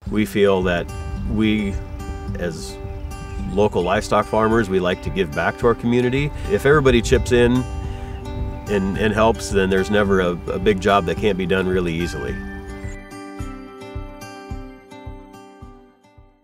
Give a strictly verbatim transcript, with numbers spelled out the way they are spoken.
We feel that we, as local livestock farmers, we like to give back to our community. If everybody chips in and, and helps, then there's never a, a big job that can't be done really easily.